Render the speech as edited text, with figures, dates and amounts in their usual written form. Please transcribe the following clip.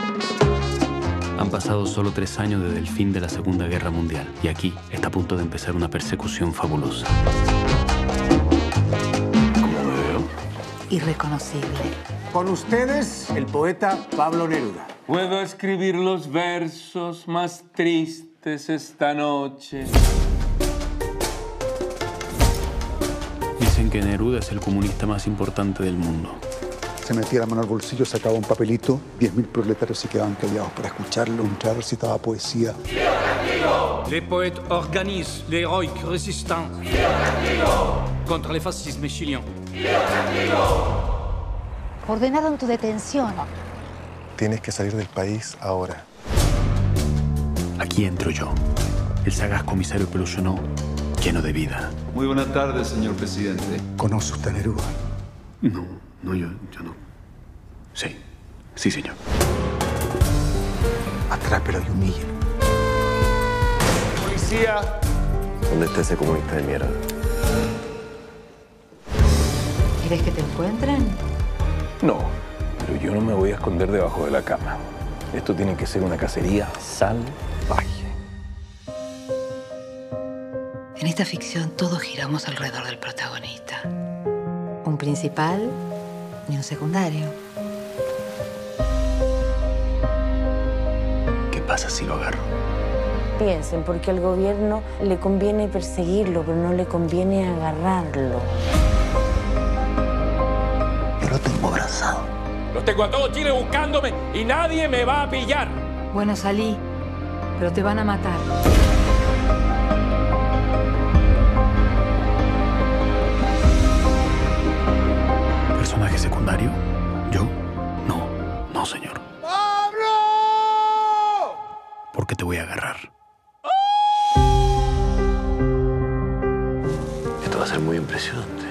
Han pasado solo 3 años desde el fin de la Segunda Guerra Mundial y aquí está a punto de empezar una persecución fabulosa. ¿Cómo me veo? Irreconocible. Con ustedes, el poeta Pablo Neruda. Puedo escribir los versos más tristes esta noche. Dicen que Neruda es el comunista más importante del mundo. Se metía la mano al bolsillo, sacaba un papelito, 10.000 proletarios se quedaban callados para escucharlo, entrar, recitaba poesía. Les poètes organisent l'héroïque résistance contre le fascisme chilien. Ordenaron tu detención. Tienes que salir del país ahora. Aquí entro yo, el sagaz comisario Pelusionó, lleno de vida. Muy buenas tardes, señor presidente. ¿Conoce usted a Neruda? No, yo no. Sí, señor. Atrápelo y humíllelo. Policía. ¿Dónde está ese comunista de mierda? ¿Quieres que te encuentren? No, pero yo no me voy a esconder debajo de la cama. Esto tiene que ser una cacería salvaje. En esta ficción todos giramos alrededor del protagonista. Un principal y un secundario. ¿Qué pasa si lo agarro? Piensen, porque al gobierno le conviene perseguirlo, pero no le conviene agarrarlo. Yo lo tengo abrazado. Los tengo a todo Chile buscándome y nadie me va a pillar. Bueno, salí, pero te van a matar. ¿Personaje secundario? ¿Yo? No, señor. ¡Pablo! Porque te voy a agarrar. Esto va a ser muy impresionante.